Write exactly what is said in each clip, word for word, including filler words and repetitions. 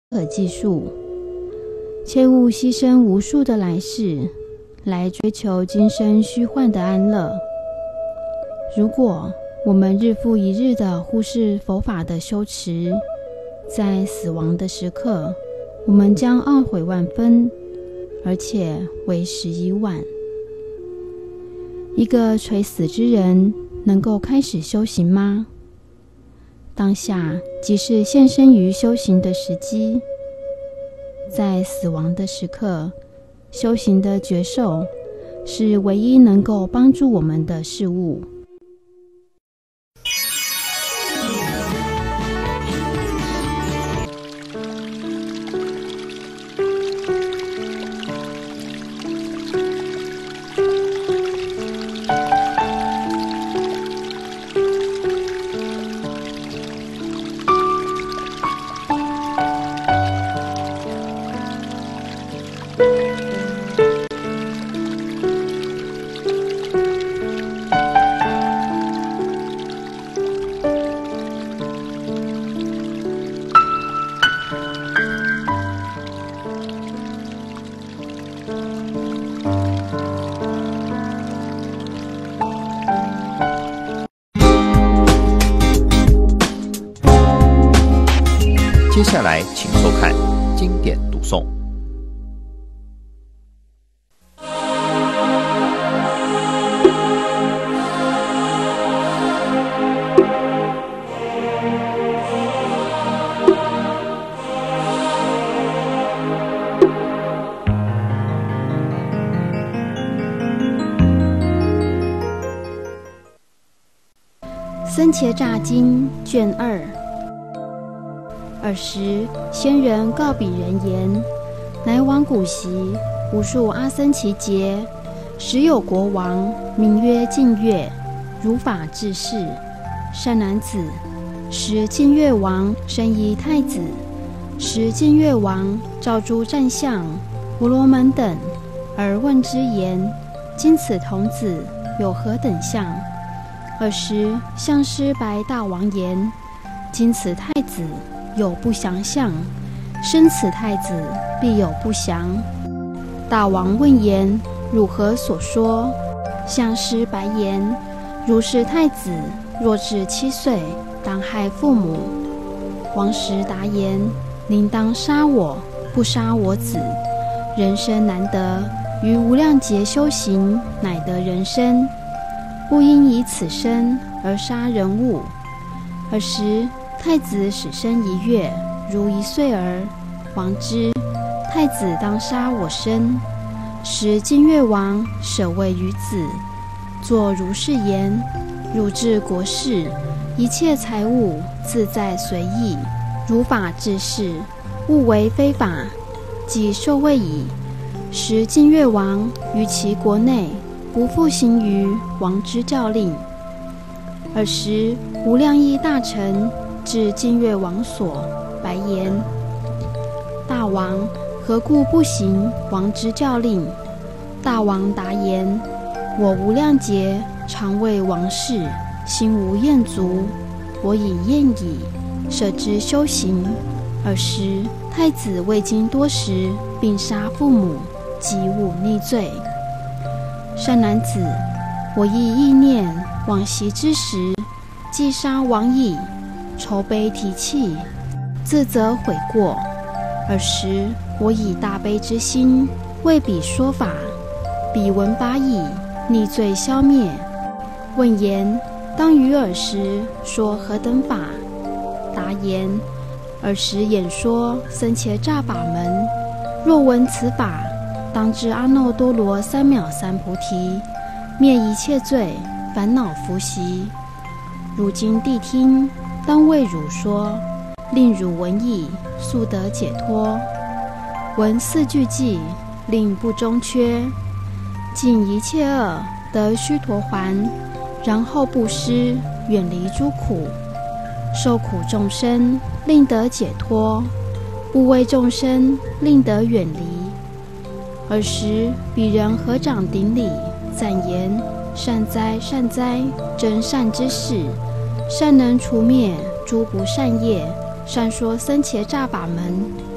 可计数，切勿牺牲无数的来世来追求今生虚幻的安乐。如果我们日复一日地忽视佛法的修持，在死亡的时刻，我们将懊悔万分，而且为时已晚。一个垂死之人能够开始修行吗？当下即是现身于修行的时机。在死亡的时刻，修行的觉受是唯一能够帮助我们的事物。 接下来请收看经典读诵。 僧伽吒经卷二。尔时，仙人告彼人言：乃往古昔，无数阿僧祇劫，时有国王，名曰净月，如法治世。善男子，时净月王生一太子，时净月王召诸战象、婆罗门等，而问之言：今此童子有何等相？尔时，相师白大王言：今此太子有不祥相，生此太子必有不祥。大王问言：汝何所说？相师白言：如是太子若至七岁，当害父母。王时答言：宁当杀我，不杀我子。人生难得，于无量劫修行，乃得人生，不应以此生而杀人物。尔时太子始生一月，如一岁儿。王之，太子当杀我身。时净月王舍位于子，作如是言：汝治国事，一切财物自在随意，如法治世，勿为非法。既受位矣，时净月王于其国内不复行于王之教令。尔时无量亿大臣至净月王所，白言：大王何故不行王之教令？大王答言：我无量劫常为王事，心无厌足，我已厌矣，舍之修行。尔时太子未经多时，并杀父母，即无逆罪。善男子，我亦意念往昔之时，既杀王矣，愁悲啼泣，自责悔过。尔时我以大悲之心为彼说法，彼闻法已，逆罪消灭。问言：当于尔时说何等法？答言：尔时演说僧伽吒法门。若闻此法，当知阿耨多罗三藐三菩提，灭一切罪，烦恼伏习。如今谛听，当为汝说，令汝闻已，速得解脱。闻四句偈，令不中缺。尽一切恶，得须陀洹，然后布施，远离诸苦。受苦众生，令得解脱；不为众生，令得远离。尔时彼人合掌顶礼，赞言：善哉善哉，真善之事，善能除灭诸不善业，善说僧伽吒法门，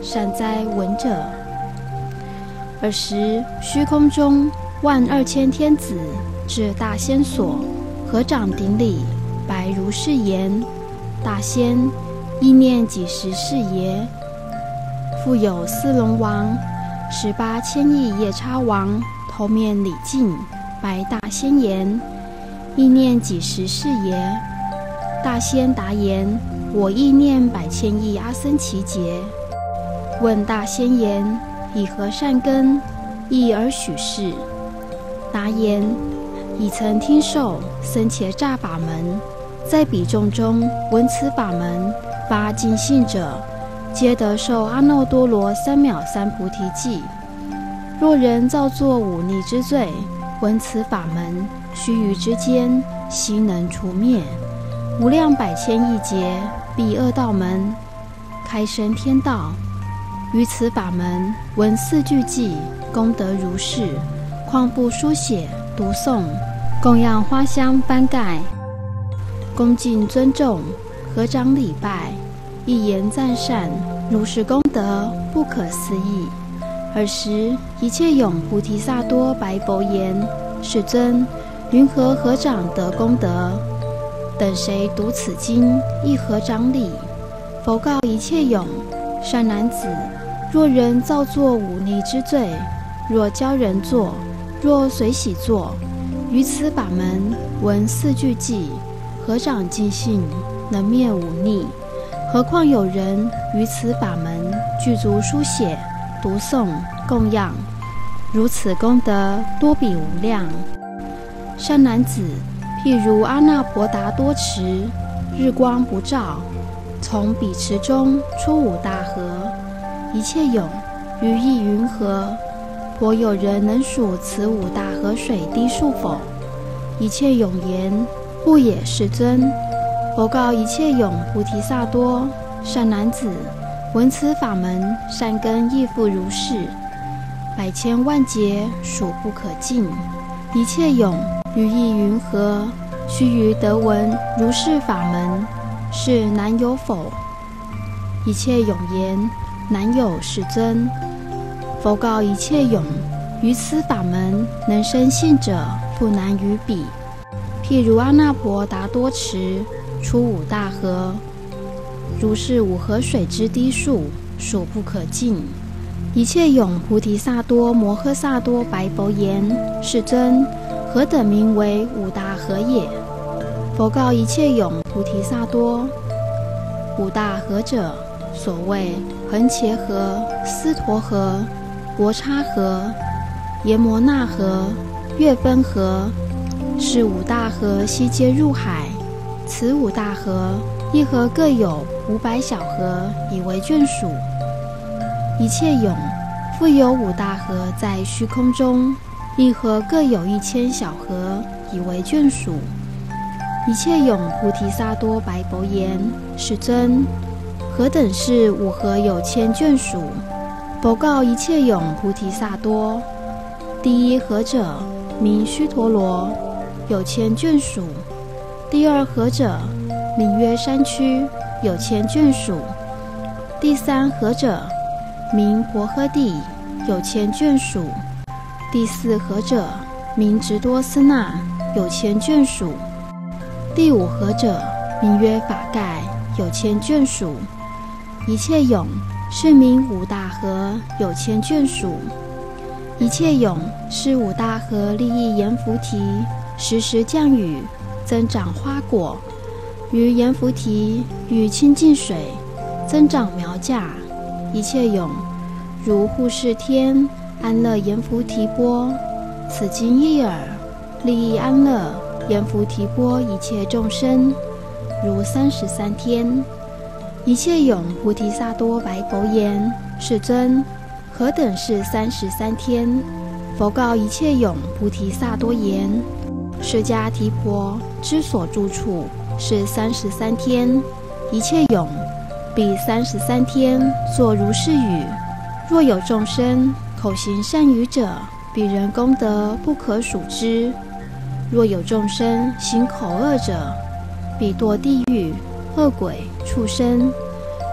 善哉闻者。尔时虚空中万二千天子至大仙所，合掌顶礼，白如是言：大仙，意念几时是耶？复有四龙王、十八千亿夜叉王头面礼敬，白大仙言：意念几时是耶？大仙答言：我意念百千亿阿僧祇劫。问大仙言：以何善根，意而许是？答言：已曾听受僧伽诈法门，在彼众中闻此法门发尽信者，皆得受阿耨多罗三藐三菩提记。若人造作忤逆之罪，闻此法门，须臾之间，悉能除灭。无量百千亿劫，彼恶道门，开生天道。于此法门，闻四句偈，功德如是，况不书写读诵，供养花香幡盖，恭敬尊重，合掌礼拜，一言赞善，如是功德不可思议。尔时一切勇菩提萨埵白佛言：世尊，云何合掌得功德？等谁读此经，亦合掌礼。佛告一切勇：善男子，若人造作忤逆之罪，若教人作，若随喜作，于此法门闻四句偈，合掌尽信，能灭忤逆。何况有人于此法门具足书写、读诵、供养，如此功德多比无量。善男子，譬如阿那婆达多池，日光不照，从彼池中出五大河，一切涌于意云何？颇有人能数此五大河水滴数否？一切涌言：不也，世尊。佛告一切涌菩提萨埵：善男子，闻此法门，善根亦复如是，百千万劫数不可尽。一切涌于意云何？须臾得闻如是法门，是难有否？一切涌言：难有，世尊。佛告一切涌：于此法门能生信者，复难于彼。譬如阿那婆达多池，出五大河，如是五河水之滴数，数不可尽。一切涌菩提萨埵摩诃萨埵白佛言：世尊，何等名为五大河也？佛告一切涌菩提萨埵：五大河者，所谓恒伽河、斯陀河、博叉河、耶摩那河、月分河，是五大河悉皆入海。此五大河，一河各有五百小河，以为眷属。一切涌复有五大河在虚空中，一河各有一千小河，以为眷属。一切涌菩提萨埵白佛言：世尊，何等是五河有千眷属？佛告一切涌菩提萨埵：第一河者名须陀罗，有千眷属；第二河者名曰山区，有千眷属；第三河者名婆诃地，有千眷属；第四河者名直多斯那，有千眷属；第五河者名曰法盖，有千眷属。一切涌是名五大河，有千眷属。一切涌是五大河利益阎浮提，时时降雨，增长花果，于阎浮提与清净水，增长苗架。一切涌如护世天安乐阎浮提波，此经一耳，利益安乐阎浮提波一切众生，如三十三天。一切涌菩提萨埵白佛言：世尊，何等是三十三天？佛告一切涌菩提萨埵言：释迦提婆之所住处是三十三天。一切涌彼三十三天作如是语：若有众生口行善语者，彼人功德不可数之；若有众生行口恶者，彼堕地狱、恶鬼、畜生，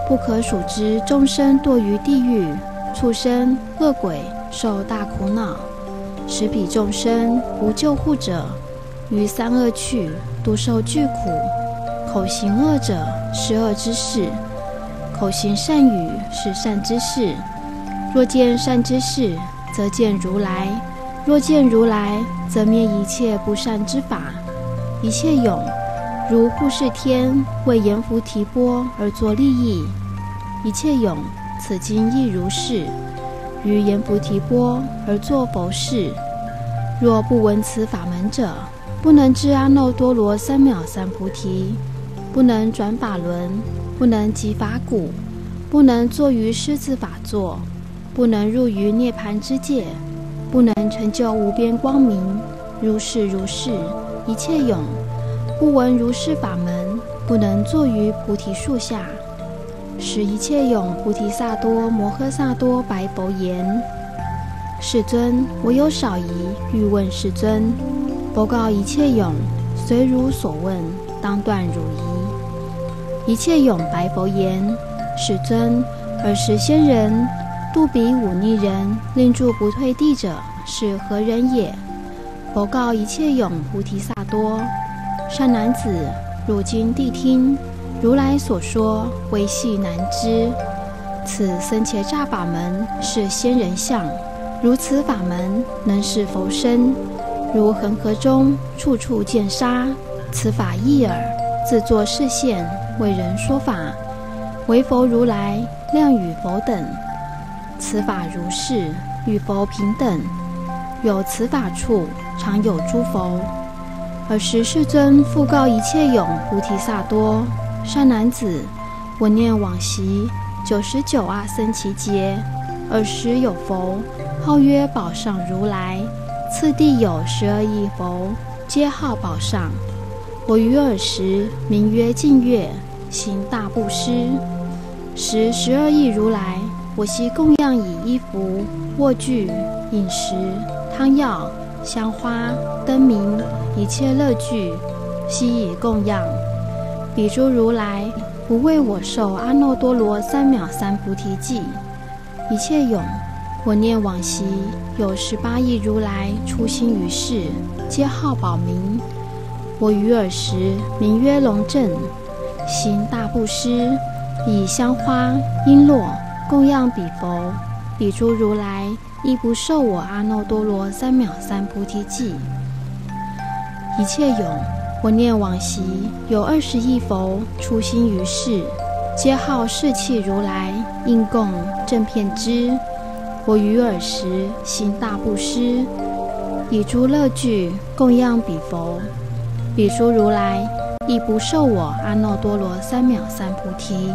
不可数之众生堕于地狱、畜生、恶鬼，受大苦恼。使彼众生无救护者，于三恶趣，独受巨苦。口行恶者，是恶之事；口行善语，是善之事。若见善之事，则见如来；若见如来，则灭一切不善之法。一切勇，如护世天为阎浮提波而作利益。一切勇，此经亦如是，于阎浮提波而作佛事。若不闻此法门者，不能至阿耨多罗三藐三菩提，不能转法轮，不能集法鼓，不能坐于狮子法座，不能入于涅槃之界，不能成就无边光明。如是如是，一切勇，不闻如是法门，不能坐于菩提树下。使一切勇菩提萨埵摩诃萨埵白佛言：世尊，我有少疑，欲问世尊。佛告一切勇：随如所问，当断汝疑。一切勇白佛言：世尊，尔时仙人度彼忤逆人，令住不退地者，是何人也？佛告一切勇菩提萨埵：善男子，汝今谛听，如来所说，微细难知。此僧伽诈法门，是仙人相。如此法门，能是佛身。如恒河中，处处见沙。此法一耳，自作示现，为人说法。唯佛如来，量与佛等。此法如是，与佛平等。有此法处，常有诸佛。尔时世尊复告一切勇菩提萨埵：善男子，我念往昔九十九阿僧祇劫，尔时有佛，号曰宝上如来。次第有十二亿佛，皆号宝上。我于尔时名曰净月，行大布施。时十二亿如来，我悉供养以衣服、卧具、饮食、汤药、香花、灯明，一切乐具，悉以供养。彼诸如来不为我受阿耨多罗三藐三菩提记。一切勇，我念往昔有十八亿如来出心于世，皆号宝明。我于尔时名曰龙正，行大布施，以香花、璎珞供养彼佛。彼诸如来亦不受我阿耨多罗三藐三菩提记。一切勇，我念往昔有二十亿佛出心于世，皆号世气如来，应供正遍知。我于尔时行大布施，以诸乐具供养彼佛。彼诸如来亦不受我阿耨多罗三藐三菩提。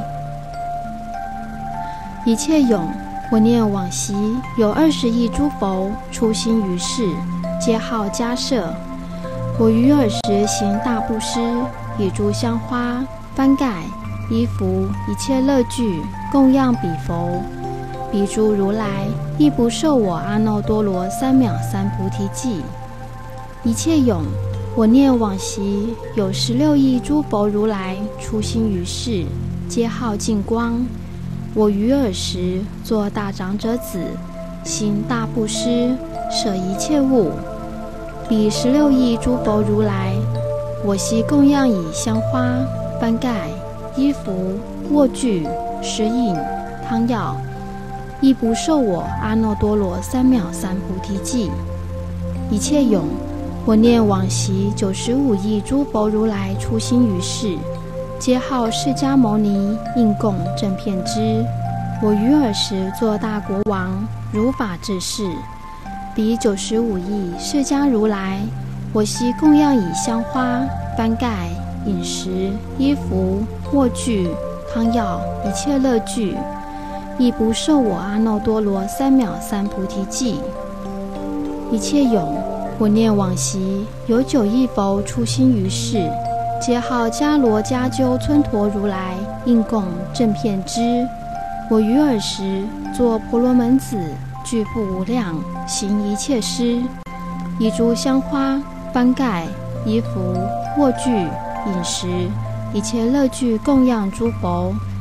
一切勇，我念往昔有二十亿诸佛出心于世，皆号迦摄。我于尔时行大布施，以诸香花、幡盖、衣服、一切乐具供养彼佛。彼诸如来亦不受我阿耨多罗三藐三菩提记。一切勇，我念往昔有十六亿诸佛如来出心于世，皆号净光。我于尔时作大长者子，行大布施，舍一切物。彼十六亿诸佛如来，我悉供养以香花、幡盖、衣服、卧具、食饮、汤药，亦不受我阿耨多罗三藐三菩提记。一切勇，我念往昔九十五亿诸佛如来出心于世，皆号释迦牟尼，应供正遍知。我于尔时作大国王，如法治世。彼九十五亿释迦如来，我悉供养以香花、幡盖、饮食、衣服、卧具、汤药、一切乐具，亦不受我阿耨多罗三藐三菩提记。一切勇，我念往昔有九亿佛出心于世，皆号迦罗迦鸠村陀如来，应供正遍知。我于尔时作婆罗门子，具富无量，行一切施，以诸香花、幡盖、衣服、卧具、饮食、一切乐具供养诸佛。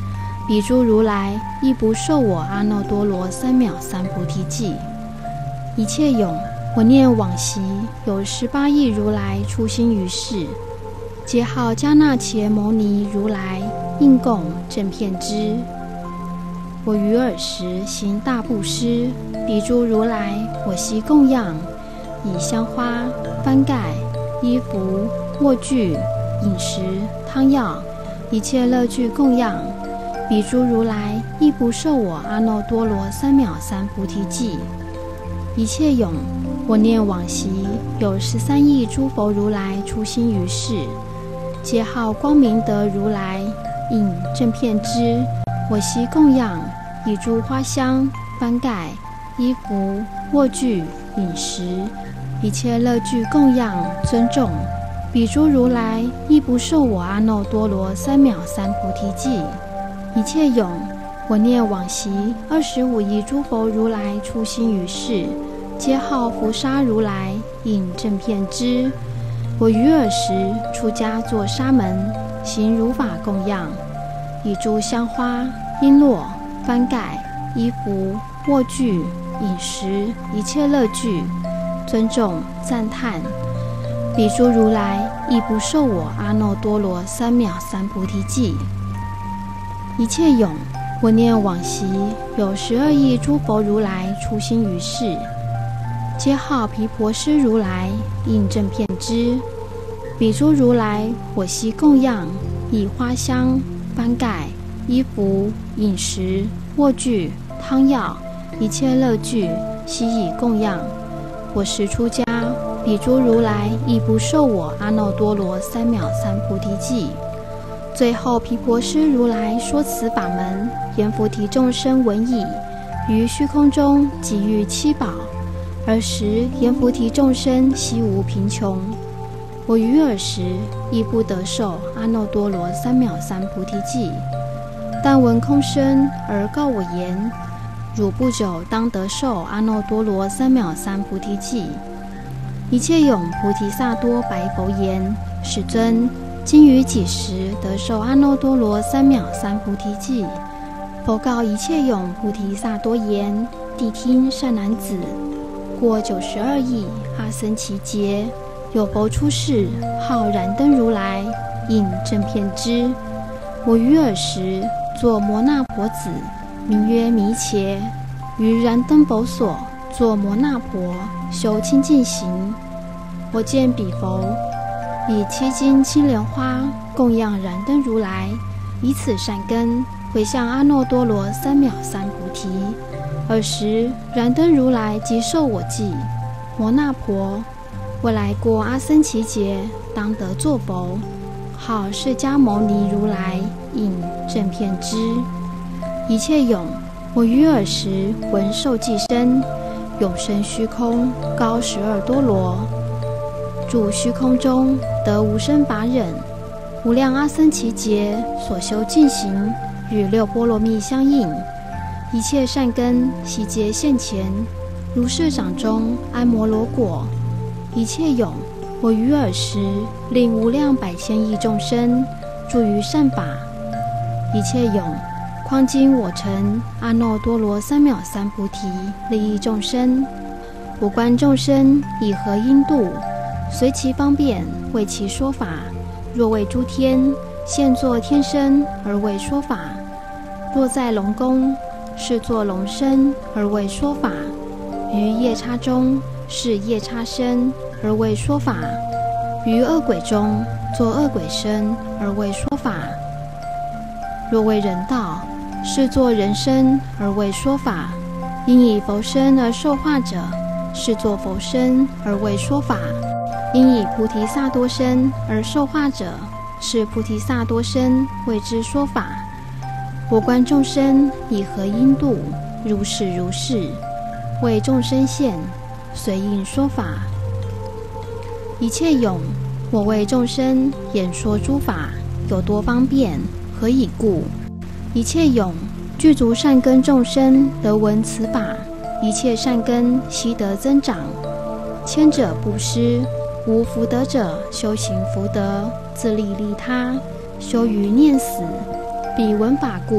彼诸如来亦不受我阿耨多罗三藐三菩提记。一切永，我念往昔有十八亿如来出心于世，皆号迦那伽牟尼如来应供正遍知。我于尔时行大布施，彼诸如来我悉供养，以香花、幡盖、衣服、卧具、饮食、汤药，一切乐具供养。彼诸如来亦不受我阿耨多罗三藐三菩提记。一切永，我念往昔有十三亿诸佛如来出心于世，皆号光明德如来应正遍知。我悉供养，以诸花香、幡盖、衣服、卧具、饮食，一切乐具供养尊重。彼诸如来亦不受我阿耨多罗三藐三菩提记。一切永，我念往昔二十五亿诸佛如来出心于世，皆号拂沙如来应正遍知。我于尔时出家作沙门，行如法供养，以诸香花、璎珞、幡盖、衣服、卧具、饮食，一切乐具尊重赞叹。彼诸如来亦不受我阿耨多罗三藐三菩提记。一切永，我念往昔有十二亿诸佛如来出心于世，皆号毗婆尸如来应正遍知。彼诸如来我悉供养，以花香、幡盖、衣服、饮食、卧具、汤药，一切乐具悉以供养。我时出家，彼诸如来亦不受我阿耨多罗三藐三菩提记。最后毗婆尸如来说此法门，言菩提众生闻已，于虚空中给予七宝。尔时言菩提众生悉无贫穷。我于尔时亦不得受阿耨多罗三藐三菩提记，但闻空生而告我言：汝不久当得受阿耨多罗三藐三菩提记。一切永菩提萨埵白佛言：世尊，今于几时得受阿耨多罗三藐三菩提记？佛告一切永菩提萨埵言：谛听，善男子，过九十二亿阿僧祇劫，有佛出世，号燃灯如来，应正遍知。我于尔时作摩那婆子，名曰弥伽，于燃灯佛所作摩那婆，修清净行。我见彼佛以七金青莲花供养燃灯如来，以此善根回向阿耨多罗三藐三菩提。尔时燃灯如来即受我记：摩那婆，未来过阿僧祇劫，当得作佛，号释迦牟尼如来，应正遍知。一切永，我于尔时闻受记声，永生虚空，高十二多罗，住虚空中，得无生法忍。无量阿僧祇劫所修净行，与六波罗蜜相应，一切善根悉皆现前，如是掌中安摩罗果。一切永，我于尔时令无量百千亿众生住于善法。一切永，况今我成阿耨多罗三藐三菩提，利益众生。我观众生以何因度，随其方便为其说法。若为诸天，现作天身而为说法；若在龙宫，是作龙身而为说法；于夜叉中，是夜叉身而为说法；于恶鬼中，作恶鬼身而为说法；若为人道，是作人身而为说法；因以佛身而受化者，是作佛身而为说法；因以菩提萨埵身而受化者，是菩提萨埵身为之说法。我观众生以何因度，如是如是，为众生现，随应说法。一切永，我为众生演说诸法，有多方便，何以故？一切永，具足善根众生得闻此法，一切善根悉得增长。谦者布施，无福德者修行福德，自利利他，修于念死。彼闻法故，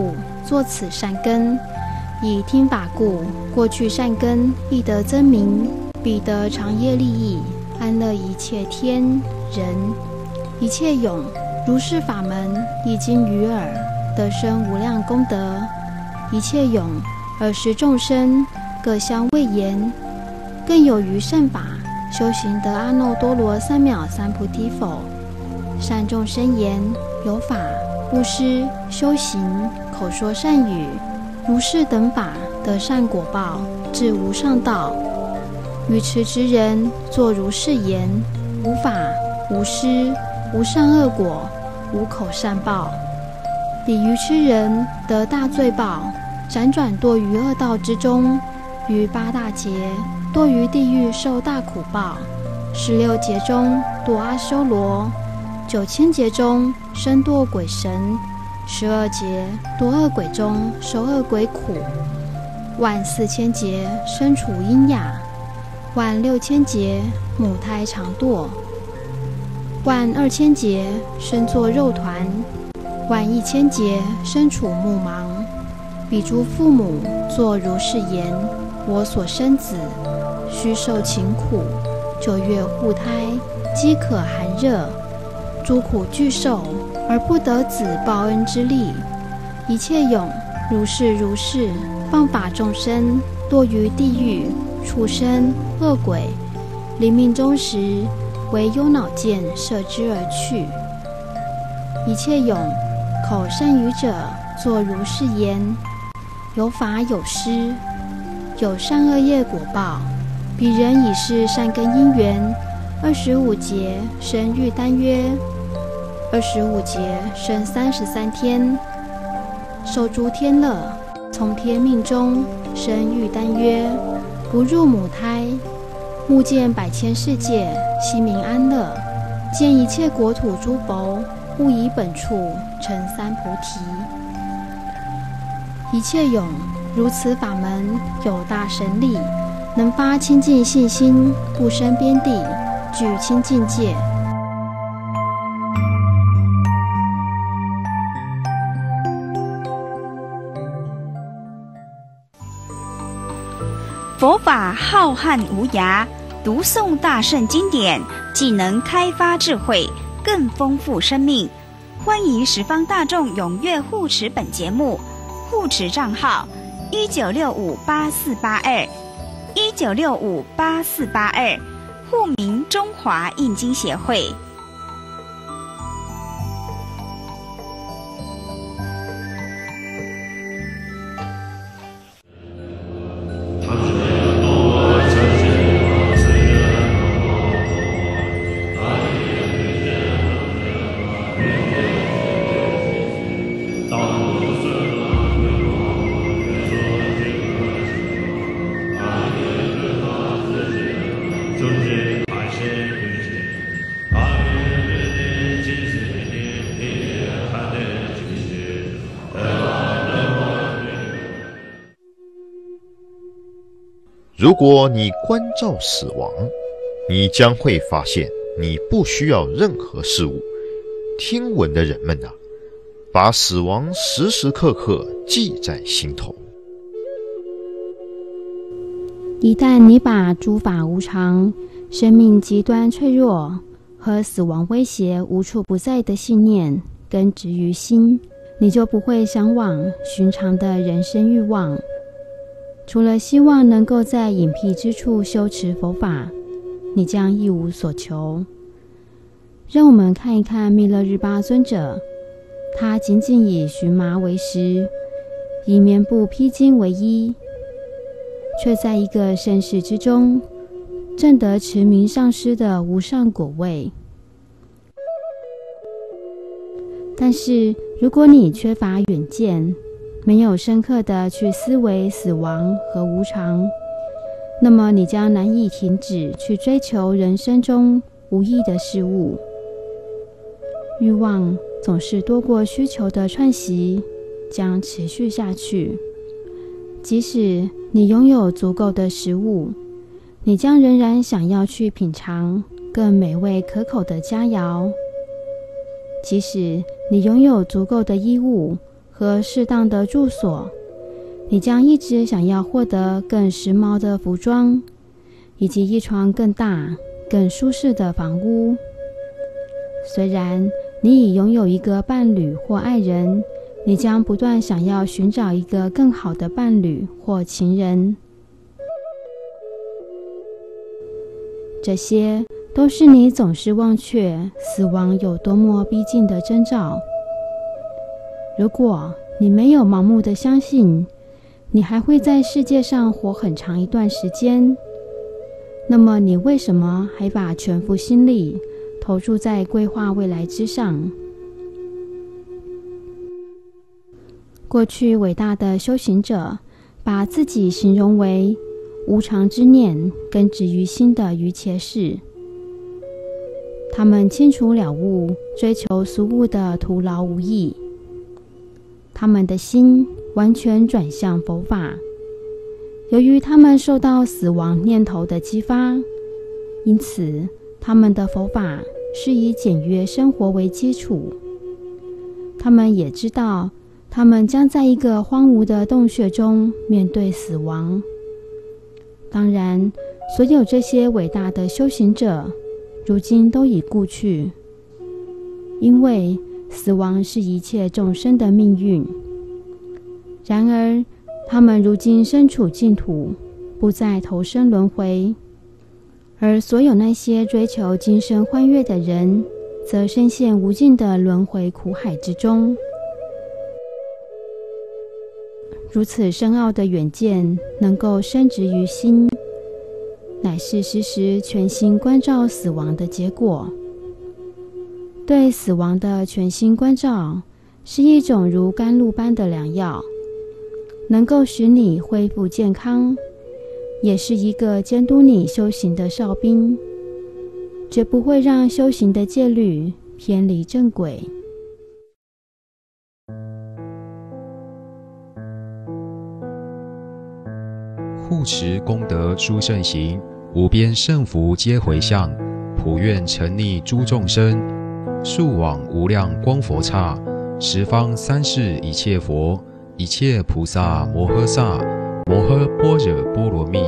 作此善根，以听法故，过去善根亦得增明，彼得长业利益，安乐一切天人，一切勇。如是法门，已经于耳，得生无量功德。一切勇，尔时众生各相谓言，更有余善法，修行得阿耨多罗三藐三菩提否？善众生言，有法。布施、修行、口说善语，如是等法，得善果报，至无上道。愚痴之人，作如是言：无法、无施、无善恶果，无口善报。彼愚痴人得大罪报，辗转堕于恶道之中，于八大劫堕于地狱受大苦报，十六劫中堕阿修罗，九千劫中身堕鬼神，十二劫堕恶鬼中受恶鬼苦，万四千劫身处阴哑，万六千劫母胎常堕，万二千劫身作肉团，万一千劫身处目盲。彼诸父母作如是言：我所生子，须受勤苦，九月护胎，饥渴寒热，诸苦俱受，而不得子报恩之力。一切勇，如是如是，放法众生堕于地狱、畜生、恶鬼，临命终时，为忧恼箭射之而去。一切勇，口善语者，作如是言：有法有施，有善恶业果报。彼人已是善根因缘，二十五劫生欲单约，二十五劫生三十三天，受诸天乐，从天命中生欲单约，不入母胎，目见百千世界，悉名安乐，见一切国土诸佛，勿以本处成三菩提。一切勇，如此法门有大神力，能发清净信心，不生边地，具清净戒。 佛法浩瀚无涯，读诵大圣经典，既能开发智慧，更丰富生命。欢迎十方大众踊跃护持本节目，护持账号一九六五八四八二，一九六五八四八二，户名中华印经协会。 如果你关照死亡，你将会发现你不需要任何事物。听闻的人们啊，把死亡时时刻刻记在心头。 一旦你把诸法无常、生命极端脆弱和死亡威胁无处不在的信念根植于心，你就不会向往寻常的人生欲望。除了希望能够在隐僻之处修持佛法，你将一无所求。让我们看一看密勒日巴尊者，他仅仅以荨麻为食，以棉布披巾为衣，却在一个盛世之中证得持名上师的无上果位。但是如果你缺乏远见，没有深刻的去思维死亡和无常，那么你将难以停止去追求人生中无益的事物。欲望总是多过需求的串习，将持续下去。即使你拥有足够的食物，你将仍然想要去品尝更美味可口的佳肴。即使你拥有足够的衣物和适当的住所，你将一直想要获得更时髦的服装，以及一床更大、更舒适的房屋。虽然你已拥有一个伴侣或爱人，你将不断想要寻找一个更好的伴侣或情人。这些都是你总是忘却死亡有多么逼近的征兆。如果你没有盲目的相信你还会在世界上活很长一段时间，那么你为什么还把全副心力投注在规划未来之上？过去伟大的修行者把自己形容为无常之念根植于心的愚切事，他们清楚了悟追求俗物的徒劳无益，他们的心完全转向佛法。由于他们受到死亡念头的激发，因此他们的佛法是以简约生活为基础。他们也知道他们将在一个荒芜的洞穴中面对死亡。当然，所有这些伟大的修行者如今都已故去，因为死亡是一切众生的命运。然而他们如今身处净土，不再投生轮回，而所有那些追求今生欢悦的人则深陷无尽的轮回苦海之中。如此深奥的远见能够深植于心，乃是时时全心关照死亡的结果。对死亡的全心关照是一种如甘露般的良药，能够使你恢复健康，也是一个监督你修行的哨兵，绝不会让修行的戒律偏离正轨。 护持功德诸圣行，无边圣福皆回向，普愿沉溺诸众生，速往无量光佛刹，十方三世一切佛，一切菩萨摩诃萨，摩诃般若波罗蜜。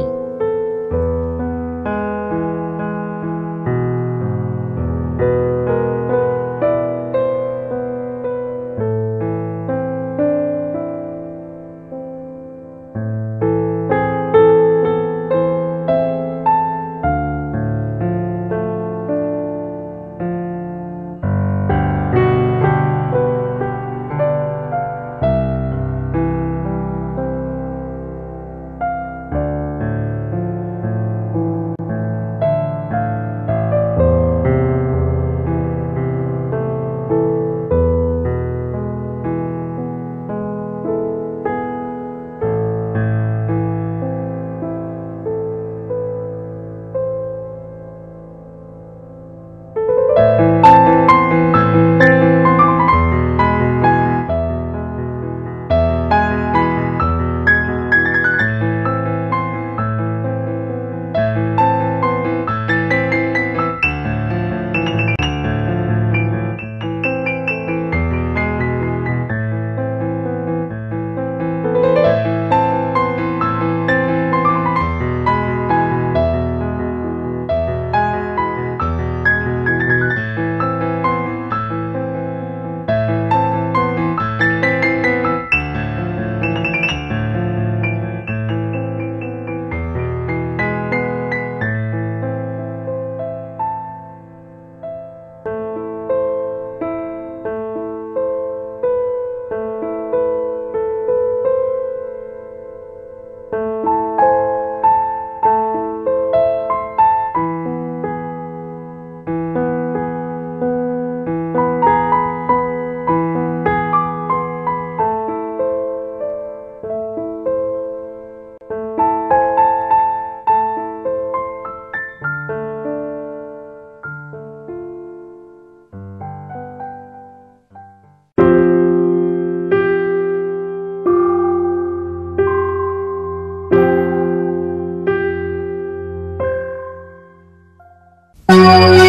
Thank you.